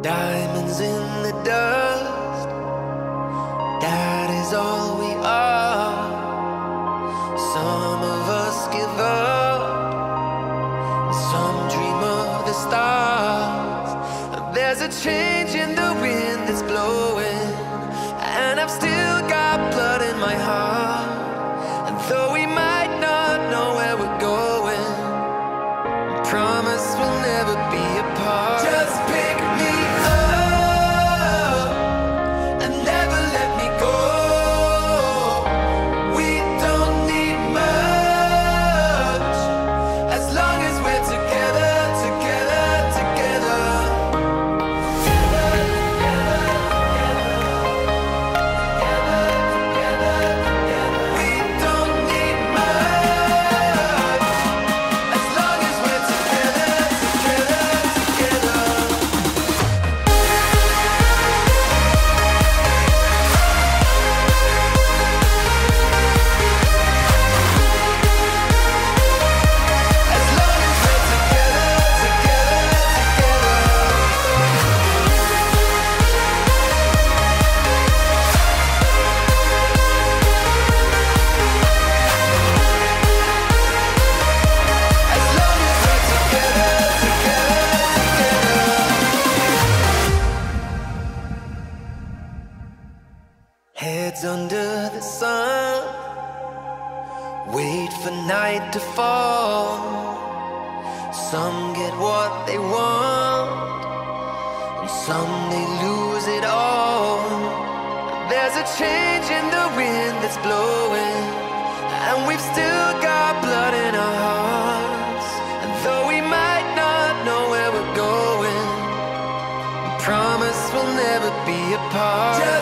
Diamonds in the dust, that is all we are. Some of us give up, some dream of the stars. There's a change in the wind that's blowing, and I've still got blood in my heart. And though we might not know where we're going, promise we'll never be apart. Just pick me up and never let me go. We don't need much as long as we're together, together, together. We don't need much as long as we're together, together, together. As long as we're together, together, together. As long as we're together, together, together. Heads under the sun, wait for night to fall. Some get what they want, and some they lose it all. There's a change in the wind that's blowing, and we've still got blood in our hearts. And though we might not know where we're going, promise we'll never be apart.